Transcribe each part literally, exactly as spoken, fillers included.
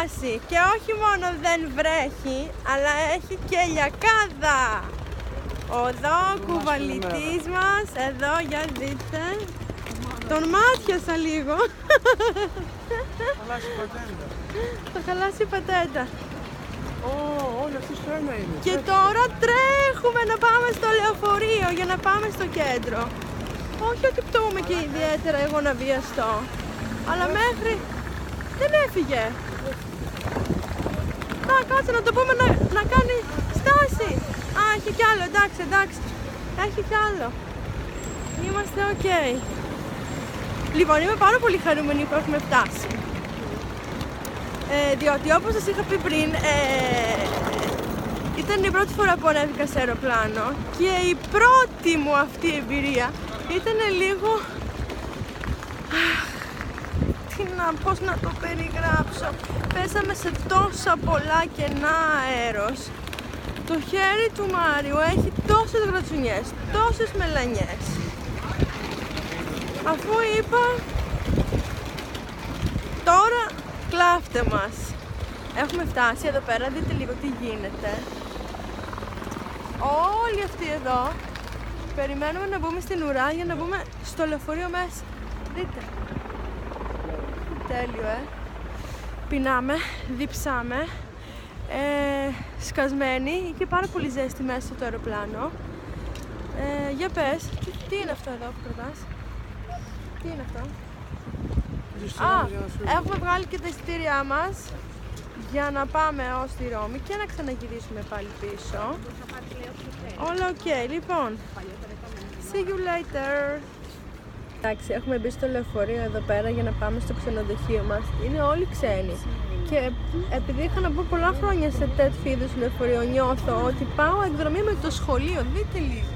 φτάσει και όχι μόνο δεν βρέχει, αλλά έχει και λιακάδα. Εδώ ο κουβαλητής μας, εδώ για δείτε. Τον μάτιασα λίγο. Χαλάσει η πατέντα. Θα χαλάσει η πατέντα. Ω, όλοι αυτοί στο ένα είναι. Και τώρα τρέχουμε να πάμε στο λεωφορείο για να πάμε στο κέντρο. Όχι ότι πτώουμε και ιδιαίτερα εγώ να βιαστώ, αλλά μέχρι δεν έφυγε. Να κάτσε να το πούμε να, να κάνει στάση. Α, έχει κι άλλο, εντάξει, εντάξει. Έχει κι άλλο. Είμαστε ok. Λοιπόν, είμαι πάρα πολύ χαρούμενη που έχουμε φτάσει. Ε, διότι όπως σας είχα πει πριν, ε, ήταν η πρώτη φορά που ανέβηκα σε αεροπλάνο και η πρώτη μου αυτή εμπειρία ήταν λίγο... Τι να, πώς να το περιγράψω. Πέσαμε σε τόσα πολλά κενά αέρος. Το χέρι του Μάριου έχει τόσες γρατσουνιές, τόσες μελανιές. Αφού είπα, τώρα κλάφτε μας. Έχουμε φτάσει εδώ πέρα, δείτε λίγο τι γίνεται. Όλοι αυτοί εδώ περιμένουμε να μπούμε στην ουρά για να μπούμε στο λεωφορείο μέσα. Δείτε. Τέλειο, ε. Πεινάμε, διψάμε, ε, σκασμένοι. Είχε πάρα πολύ ζέστη μέσα στο αεροπλάνο. Ε, για πες, τι, τι είναι αυτό εδώ που κρατάς? Τι είναι αυτό? Α, έχουμε βγάλει και τα εισιτήριά μας για να πάμε ως τη Ρώμη και να ξαναγυρίσουμε πάλι πίσω. Όλα ok, λοιπόν. See you later. Εντάξει, έχουμε μπει στο λεωφορείο εδώ πέρα για να πάμε στο ξενοδοχείο μας. Είναι όλοι ξένοι. Και επειδή είχα να μπω πολλά χρόνια σε τέτοιου είδους λεωφορείο, νιώθω ότι πάω εκδρομή με το σχολείο. Δείτε λίγο.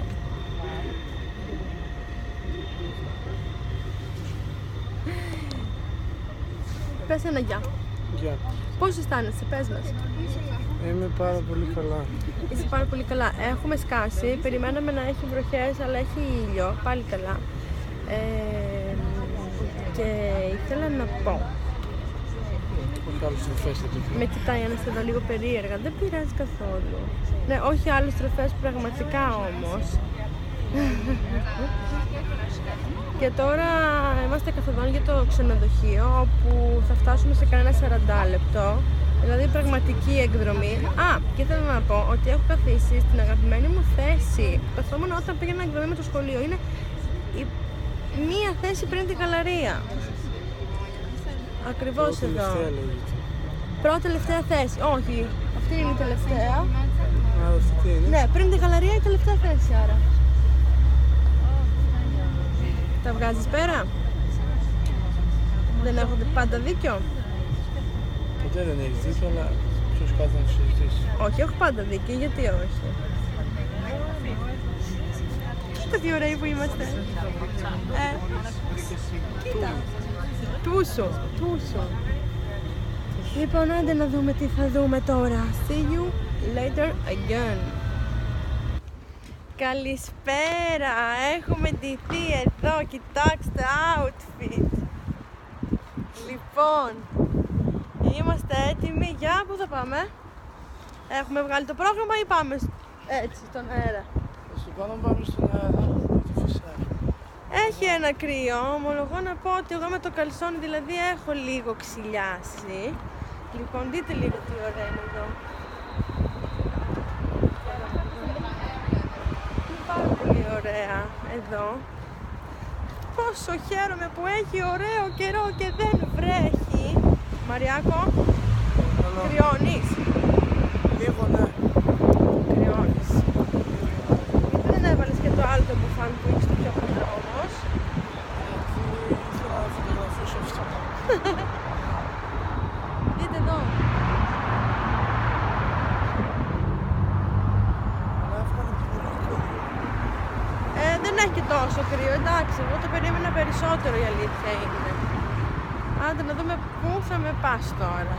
Πες ένα γεια. Γεια. Πώς αισθάνεσαι, πες μας. Είμαι πάρα πολύ καλά. Είσαι πάρα πολύ καλά. Έχουμε σκάσει, περιμέναμε να έχει βροχές, αλλά έχει ήλιο, πάλι καλά. Ε, και ήθελα να πω. Όχι άλλες τροφές εδώ. Με κοιτάει ένας εδώ λίγο περίεργα, δεν πειράζει καθόλου. Ναι, όχι άλλες τροφές πραγματικά όμως. Και τώρα είμαστε καθοδόν για το ξενοδοχείο, όπου θα φτάσουμε σε κανένα σαράντα λεπτό. Δηλαδή πραγματική εκδρομή. Α, και ήθελα να πω ότι έχω καθίσει στην αγαπημένη μου θέση που καθόμουν όταν πήγαινα εκδρομή με το σχολείο. Είναι η... μία θέση πριν την γαλαρία. Ακριβώς εδώ. Πρώτη τελευταία θέση. Όχι, αυτή είναι η τελευταία. Α, αυτή τι είναι? Ναι, πριν την γαλαρία η τελευταία θέση, άρα. Τα βγάζεις πέρα? Δεν έχω πάντα δίκιο? Ποτέ δεν έχεις δίκιο, αλλά ποιος κάθε να συζητήσει. Όχι, έχω πάντα δίκιο, γιατί όχι. Κοίτα τι ωραίοι που είμαστε. Ε, κοίτα. Τούσο, τούσο. Λοιπόν, άντε να δούμε τι θα δούμε τώρα. See you later again. Καλησπέρα, έχουμε ντυθεί εδώ, κοιτάξτε outfit. Λοιπόν, είμαστε έτοιμοι για πού θα πάμε? Έχουμε βγάλει το πρόγραμμα ή πάμε έτσι στον αέρα? Στο πάνω πάμε στον αέρα, το φυσάει. Έχει ένα κρύο, ομολογώ να πω ότι εγώ με το καλσόνι δηλαδή έχω λίγο ξυλιάσει. Λοιπόν, δείτε λίγο τι ωραία είναι εδώ. Πάρα πολύ ωραία εδώ. Πόσο χαίρομαι που έχει ωραίο καιρό και δεν βρέχει. Μαριάκο, κρυώνεις? Λίγο ναι. Κρυώνεις. Γιατί δεν έβαλες και το άλλο το μπουφάν που έχεις το πιο χοντρό όμως? Ήθελα να φωτογραφίσω αυτό. Δείτε εδώ. Ε, δεν έχει και τόσο κρύο, εντάξει, εγώ το περίμενα περισσότερο, η αλήθεια είναι. Άντε να δούμε πού θα με πας τώρα.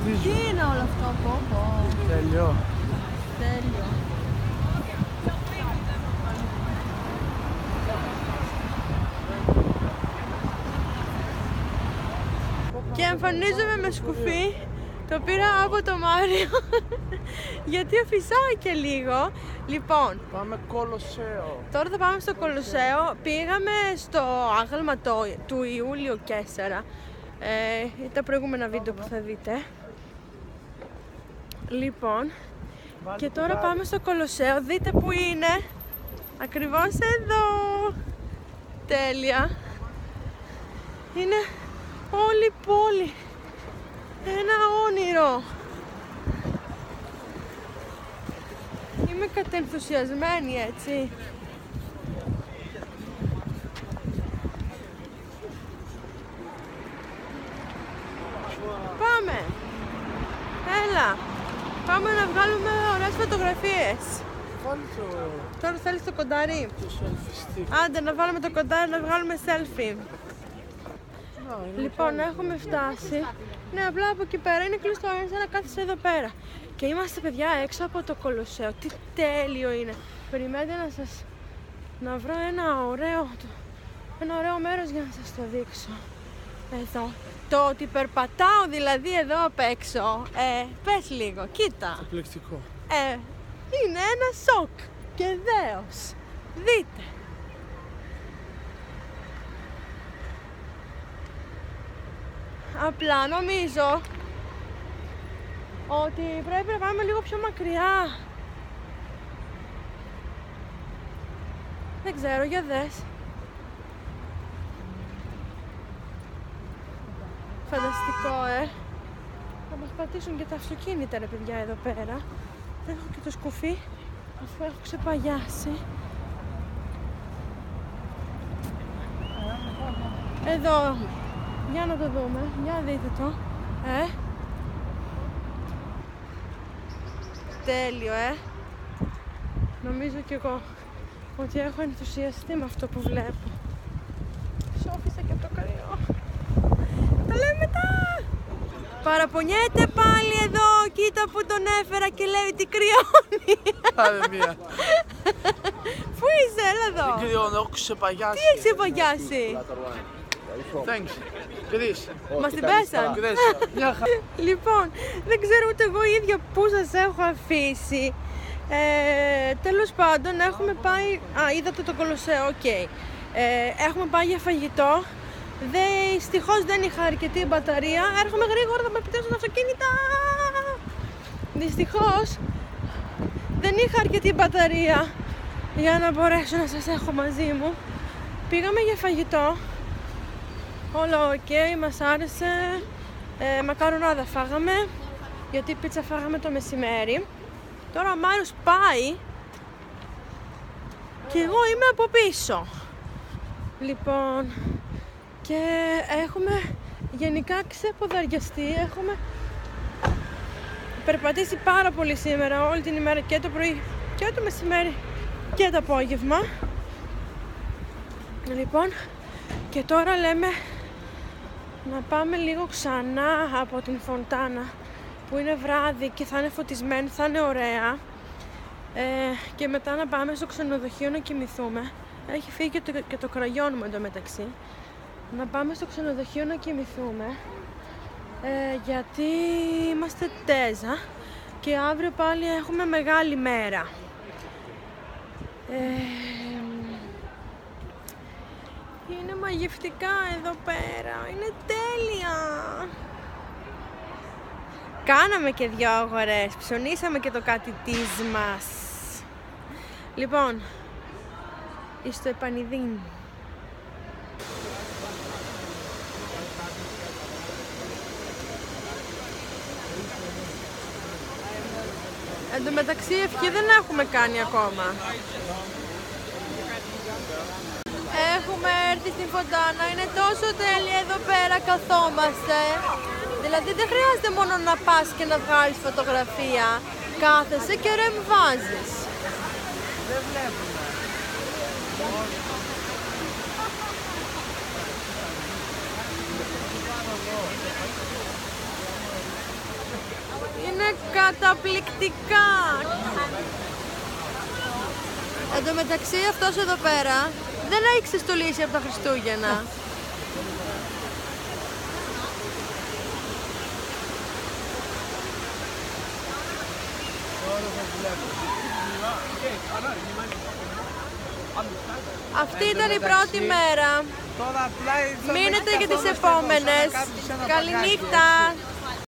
φωτίζουν. Τι είναι όλο αυτό, πω πω. Τέλειο. Τέλειο. Και εμφανίζομαι με σκουφί. Το πήρα από το Μάριο. Γιατί φυσάει και λίγο. Λοιπόν, Πάμε Κολοσσέο. τώρα θα πάμε στο Κολοσσέο. Πήγαμε στο άγαλμα το, του Ιούλιο Κέσσαρα. Ε, τα προηγούμενα βίντεο που θα δείτε. Λοιπόν, και τώρα πάμε στο Κολοσσέο. Δείτε που είναι. Ακριβώς εδώ. Τέλεια. Είναι όλη η πόλη. Ένα όνειρο. Είμαι κατενθουσιασμένη, έτσι. Πάμε. Έλα. Πάμε να βγάλουμε ωραίες φωτογραφίες. Βάλει το... Τώρα θέλεις το κοντάρι. το selfie stick. Άντε να βάλουμε το κοντάρι να βγάλουμε selfie. Να, είναι Λοιπόν, πάλι. έχουμε φτάσει. Ναι, απλά από εκεί πέρα είναι κλειστό, είναι σαν να κάθεσαι εδώ πέρα. Και είμαστε, παιδιά, έξω από το Κολοσσέο. Τι τέλειο είναι. Περιμένετε να σας... να βρω ένα ωραίο... ένα ωραίο μέρος για να σας το δείξω. Εδώ. Το ότι περπατάω δηλαδή εδώ απ' έξω. Ε, πες λίγο, κοίτα. Εκπληκτικό. Ε, είναι ένα σοκ. Και δέος. Δείτε. Απλά νομίζω ότι πρέπει να πάμε λίγο πιο μακριά. Δεν ξέρω, για δες. Φανταστικό, ε. Θα μας πατήσουν και τα αυτοκίνητα, ρε παιδιά, εδώ πέρα. Έχω και το σκουφί, αφού έχω ξεπαγιάσει. Εδώ. Για να το δούμε. Για δείτε το. Ε. Τέλειο, ε. Νομίζω κι εγώ ότι έχω ενθουσιαστεί με αυτό που βλέπω. Σώπησα και το κρυό. Τα λέμε μετά. Παραπονιέται πάλι εδώ. Κοίτα που τον έφερα και λέει ότι κρυώνει. Άλλη μία. Πού είσαι, έλα εδώ. Δεν κρυώνω, έχω ξεπαγιάσει. Τι έχεις ξεπαγιάσει. Thanks. Κρίς. Μας την πέσαν. Κρίς. Μια χαρά. Λοιπόν, δεν ξέρω ούτε εγώ η ίδια πού σας έχω αφήσει. Ε, τέλος πάντων, έχουμε πάει... Α, είδατε το Κολοσσέο, οκ. Okay. Ε, έχουμε πάει για φαγητό. Δυστυχώς δεν είχα αρκετή μπαταρία. Έρχομαι γρήγορα, θα με επιτρέψουν τα αυτοκίνητα. Δυστυχώς δεν είχα αρκετή μπαταρία για να μπορέσω να σας έχω μαζί μου. Πήγαμε για φαγητό. Όλο οκ, okay, μας άρεσε. Ε, μακαρονάδα φάγαμε, γιατί πίτσα φάγαμε το μεσημέρι. Τώρα ο Μάριος πάει και εγώ είμαι από πίσω. Λοιπόν, και έχουμε γενικά ξεποδαριαστεί. Έχουμε περπατήσει πάρα πολύ σήμερα, όλη την ημέρα, και το πρωί και το μεσημέρι και το απόγευμα. Λοιπόν, και τώρα λέμε να πάμε λίγο ξανά από την φωντάνα που είναι βράδυ και θα είναι φωτισμένη, θα είναι ωραία, ε, και μετά να πάμε στο ξενοδοχείο να κοιμηθούμε. Έχει φύγει και το, και το κραγιόν μου εντωμεταξύ. Να πάμε στο ξενοδοχείο να κοιμηθούμε, ε, γιατί είμαστε Τέζα και αύριο πάλι έχουμε μεγάλη μέρα. Ε, είναι μαγευτικά εδώ πέρα, είναι τέλεια. Κάναμε και δυο αγορές, ψωνίσαμε και το κάτι της μας. Λοιπόν, εις το επανειδήν. Εν τω μεταξύ ευχή δεν έχουμε κάνει ακόμα. Έχουμε έρθει στην φωντάνα, είναι τόσο τέλεια εδώ πέρα, καθόμαστε. Δηλαδή δεν χρειάζεται μόνο να πας και να βγάλεις φωτογραφία. Κάθεσαι και ρεμβάζεις. Δεν βλέπουμε. Είναι καταπληκτικά. Εν τω μεταξύ αυτός εδώ πέρα δεν έχει ξεστολίσει από τα Χριστούγεννα. Αυτή ήταν η πρώτη μέρα. Μείνετε για τις επόμενες. Καληνύχτα.